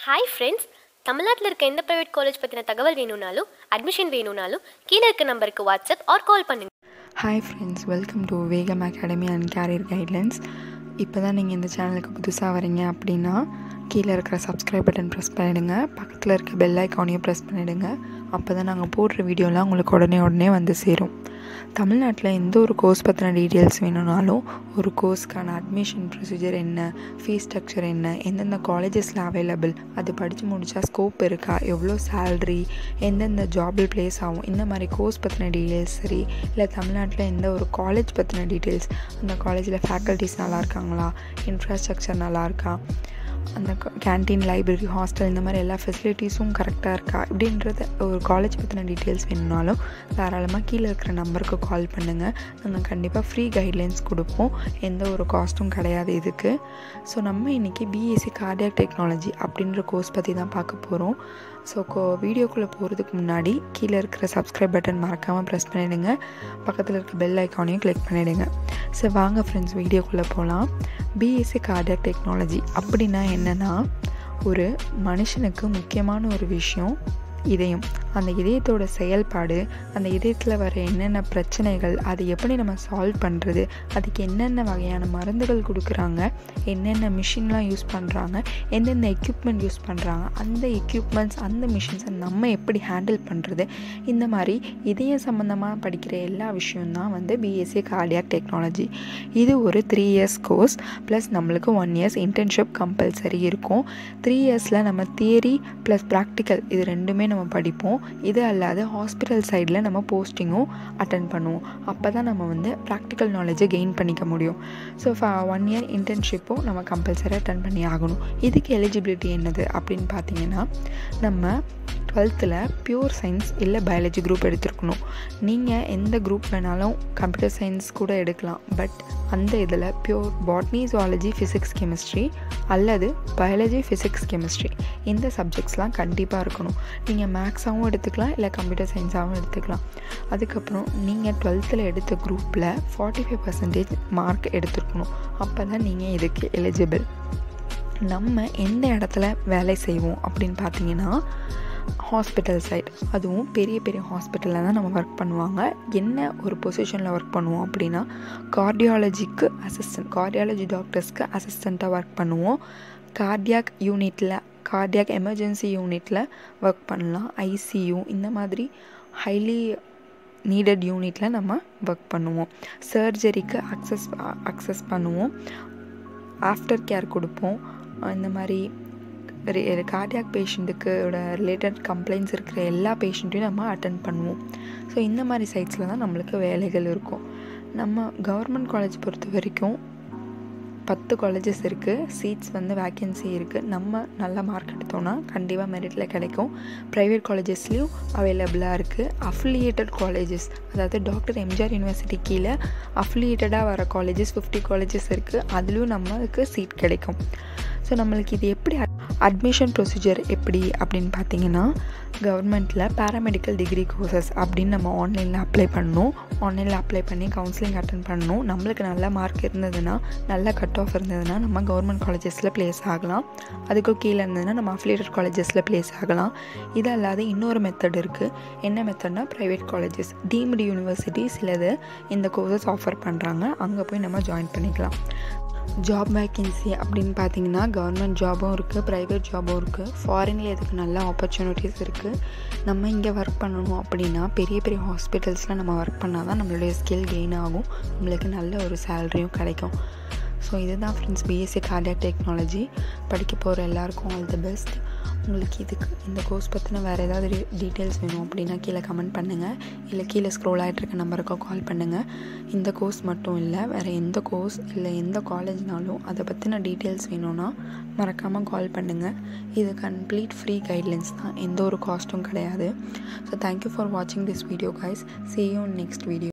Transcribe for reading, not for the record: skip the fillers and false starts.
Hi friends, தமிழ்நாட்டில் இருக்க எந்த ப்ரைவேட் காலேஜ் பற்றின தகவல் வேணும்னாலும் அட்மிஷன் வேணும்னாலும் கீழே இருக்க நம்பருக்கு வாட்ஸ்அப் ஆர் கால் பண்ணுங்கள். Hi friends, welcome to Vegam academy and career guidelines. இப்போ தான் நீங்கள் இந்த சேனலுக்கு புதுசாக வரீங்க அப்படின்னா கீழே இருக்கிற சப்ஸ்கிரைப் பட்டன் ப்ரெஸ் பண்ணிவிடுங்க. பக்கத்தில் இருக்க பெல் ஐக்கானையும் ப்ரெஸ் பண்ணிவிடுங்க. அப்போ தான் நாங்கள் போடுற வீடியோலாம் உங்களுக்கு உடனே வந்து சேரும். தமிழ்நாட்டில் எந்த ஒரு கோர்ஸ் பற்றின டீட்டெயில்ஸ் வேணும்னாலும், ஒரு கோர்ஸ்க்கான அட்மிஷன் ப்ரொசீஜர் என்ன, ஃபீஸ் ஸ்ட்ரக்சர் என்ன, எந்தெந்த காலேஜஸில் அவைலபிள், அது படித்து முடித்தா ஸ்கோப் இருக்கா, எவ்வளோ சேல்ரி, எந்தெந்த ஜாபில் ப்ளேஸ் ஆகும், இந்த மாதிரி கோர்ஸ் பற்றின டீட்டெயில்ஸ் சரி, இல்லை தமிழ்நாட்டில் எந்த ஒரு காலேஜ் பற்றின டீட்டெயில்ஸ், அந்த காலேஜில் ஃபேக்கல்ட்டிஸ் நல்லா இருக்காங்களா, இன்ஃப்ராஸ்ட்ரக்சர் நல்லா இருக்கா, அந்த கேன்டீன், லைப்ரரி, ஹாஸ்டல் இந்த மாதிரி எல்லா ஃபெசிலிட்டிஸும் கரெக்டாக இருக்கா, இப்படின்றத ஒரு காலேஜ் பற்றின டீட்டெயில்ஸ் வேணும்னாலும் தாராளமாக கீழே இருக்கிற நம்பருக்கு கால் பண்ணுங்கள். நாங்கள் கண்டிப்பாக ஃப்ரீ கைட்லைன்ஸ் கொடுப்போம். எந்த ஒரு காஸ்ட்டும் கிடையாது இதுக்கு. ஸோ நம்ம இன்றைக்கி பிஎஸ்சி கார்டியாக் டெக்னாலஜி அப்படின்ற கோர்ஸ் பற்றி தான் பார்க்க போகிறோம். ஸோ வீடியோக்குள்ளே போகிறதுக்கு முன்னாடி கீழே இருக்கிற சப்ஸ்கிரைப் பட்டன் மறக்காமல் ப்ரெஸ் பண்ணிவிடுங்க. பக்கத்தில் இருக்க பெல் ஐக்கானையும் கிளிக் பண்ணிவிடுங்க. ஸோ வாங்க ஃப்ரெண்ட்ஸ், வீடியோக்குள்ளே போகலாம். பிஎஸ்சி கார்டியாக் டெக்னாலஜி அப்படின்னா என்னென்னா, ஒரு மனுஷனுக்கு முக்கியமான ஒரு விஷயம் இதயம். அந்த இதயத்தோட செயல்பாடு, அந்த இதயத்தில் வர என்னென்ன பிரச்சனைகள், அதை எப்படி நம்ம சால்வ் பண்ணுறது, அதுக்கு என்னென்ன வகையான மருந்துகள் கொடுக்குறாங்க, என்னென்ன மிஷின்லாம் யூஸ் பண்ணுறாங்க, எந்தெந்த எக்யூப்மெண்ட் யூஸ் பண்ணுறாங்க, அந்த எக்யூப்மெண்ட்ஸ் அந்த மிஷின்ஸை நம்ம எப்படி ஹேண்டில் பண்ணுறது, இந்த மாதிரி இதயம் சம்மந்தமாக படிக்கிற எல்லா விஷயம்தான் வந்து பிஎஸ்சி கார்டியாக் டெக்னாலஜி. இது ஒரு 3 years கோர்ஸ் ப்ளஸ் நம்மளுக்கு 1 years இன்டர்ன்ஷிப் கம்பல்சரி இருக்கும். 3 yearsல நம்ம தியரி ப்ளஸ் ப்ராக்டிக்கல் இது ரெண்டுமே நம்ம படிப்போம். இது அல்லாத ஹாஸ்பிட்டல் சைடில் நம்ம போஸ்டிங்கும் அட்டன் பண்ணுவோம். அப்போ தான் நம்ம வந்து ப்ராக்டிக்கல் நாலேஜை கெயின் பண்ணிக்க முடியும். ஸோ 1 year இன்டர்ன்ஷிப்பும் நம்ம கம்பல்சரி அட்டன் பண்ணி ஆகணும். இதுக்கு எலிஜிபிலிட்டி என்னது அப்படின்னு பார்த்தீங்கன்னா, நம்ம 12th பியூர் சயின்ஸ் இல்லை பயாலஜி குரூப் எடுத்துருக்கணும். நீங்கள் எந்த குரூப் வேணாலும் கம்ப்யூட்டர் சயின்ஸ் கூட எடுக்கலாம். பட் அந்த இதில் pure botany, zoology, physics, chemistry அல்லது பயாலஜி, ஃபிசிக்ஸ், கெமிஸ்ட்ரி இந்த சப்ஜெக்ட்ஸ்லாம் கண்டிப்பாக இருக்கணும். நீங்கள் மேக்ஸாகவும் எடுத்துக்கலாம், இல்லை கம்ப்யூட்டர் சயின்ஸாகவும் எடுத்துக்கலாம். அதுக்கப்புறம் நீங்கள் 12th எடுத்த குரூப்பில் 45% மார்க் எடுத்துருக்கணும். அப்போ தான் நீங்கள் இதுக்கு எலிஜிபிள். நம்ம எந்த இடத்துல வேலை செய்வோம் அப்படின்னு பார்த்தீங்கன்னா, ஹாஸ்பிட்டல் சைட், அதுவும் பெரிய பெரிய ஹாஸ்பிட்டலில் தான் நம்ம ஒர்க் பண்ணுவாங்க. என்ன ஒரு பொசிஷனில் ஒர்க் பண்ணுவோம் அப்படின்னா, கார்டியாலஜிக்கு அசிஸ்டன்ட், கார்டியாலஜி டாக்டர்ஸ்க்கு அசிஸ்டண்ட்டாக ஒர்க் பண்ணுவோம். கார்டியாக் யூனிட்டில், கார்டியாக் எமர்ஜென்சி யூனிட்டில் ஒர்க் பண்ணலாம். ஐசியூ இந்த மாதிரி ஹைலி நீடட் யூனிட்டில் நம்ம ஒர்க் பண்ணுவோம். சர்ஜரிக்கு அக்சஸ் பண்ணுவோம். ஆஃப்டர் கேர் கொடுப்போம். இந்த மாதிரி கார்டியாக் பேஷண்ட்டுக்கு ரிலேட்டட் கம்ப்ளைண்ட்ஸ் இருக்கிற எல்லா பேஷண்ட்டையும் நம்ம அட்டென்ட் பண்ணுவோம். ஸோ இந்த மாதிரி சைட்ஸில் தான் நம்மளுக்கு வேலைகள் இருக்கும். நம்ம கவர்மெண்ட் காலேஜ் பொறுத்த வரைக்கும் 10 காலேஜஸ் இருக்குது. சீட்ஸ் வந்து வேக்கன்சி இருக்குது. நம்ம நல்ல மார்க் எடுத்தோன்னா கண்டிப்பாக மெரிட்டில் கிடைக்கும். ப்ரைவேட் காலேஜஸ்லேயும் அவைலபிளாக இருக்குது. அஃபிலியேட்டட் காலேஜஸ், அதாவது டாக்டர் எம்ஜிஆர் யூனிவர்சிட்டி கீழே அஃபிலியேட்டடாக வர காலேஜஸ் 50 காலேஜஸ் இருக்குது. அதுலேயும் நம்மளுக்கு சீட் கிடைக்கும். ஸோ நம்மளுக்கு இது எப்படி அட்மிஷன் ப்ரொசீஜர் எப்படி அப்படின்னு பார்த்தீங்கன்னா, கவர்மெண்ட்டில் பேராமெடிக்கல் டிகிரி கோர்சஸ் அப்படின்னு நம்ம ஆன்லைனில் அப்ளை பண்ணணும். ஆன்லைனில் அப்ளை பண்ணி கவுன்சிலிங் அட்டன் பண்ணணும். நம்மளுக்கு நல்ல மார்க் இருந்ததுன்னா, நல்ல கட் ஆஃப் இருந்ததுன்னா நம்ம கவர்மெண்ட் காலேஜஸில் ப்ளேஸ் ஆகலாம். அதுக்கும் கீழே இருந்ததுன்னா நம்ம அஃபிலியேட்டட் காலேஜஸில் ப்ளேஸ் ஆகலாம். இது அல்லாத இன்னொரு மெத்தட் இருக்குது. என்ன மெத்தட்னா, ப்ரைவேட் காலேஜஸ், டீம்டு யூனிவர்சிட்டி சிலது இந்த கோர்சஸ் ஆஃபர் பண்ணுறாங்க. அங்கே போய் நம்ம ஜாயின் பண்ணிக்கலாம். ஜாப் வேக்கன்சி அப்படின்னு பார்த்தீங்கன்னா, கவர்மெண்ட் ஜாபும் இருக்குது, ப்ரைவேட் ஜாபும் இருக்குது. ஃபாரினில் இதுக்கு நல்ல ஆப்பர்ச்சுனிட்டிஸ் இருக்குது. நம்ம இங்கே ஒர்க் பண்ணணும் அப்படின்னா பெரிய பெரிய ஹாஸ்பிட்டல்ஸில் நம்ம ஒர்க் பண்ணால் தான் நம்மளுடைய ஸ்கில் கெயின் ஆகும். நம்மளுக்கு நல்ல ஒரு சேலரியும் கிடைக்கும். ஸோ இதுதான் ஃப்ரெண்ட்ஸ் பிஎஸ்சி கார்டியாக் டெக்னாலஜி. படிக்க போகிற எல்லாருக்கும் ஆல் தி பெஸ்ட். உங்களுக்கு இதுக்கு இந்த கோர்ஸ் பற்றின வேறு ஏதாவது டீட்டெயில்ஸ் வேணும் அப்படின்னா கீழே கமெண்ட் பண்ணுங்கள், இல்லை கீழே ஸ்க்ரோல் ஆகிட்டு இருக்க நம்பருக்கு கால் பண்ணுங்கள். இந்த கோர்ஸ் மட்டும் இல்லை, வேறு எந்த கோர்ஸ் இல்லை எந்த காலேஜ்னாலும் அதை பற்றின டீட்டெயில்ஸ் வேணும்னா மறக்காமல் கால் பண்ணுங்கள். இது கம்ப்ளீட் ஃப்ரீ கைட்லைன்ஸ் தான், எந்த ஒரு காஸ்ட்டும் கிடையாது. ஸோ தேங்க்யூ ஃபார் வாட்சிங் this video guys. See you in next video.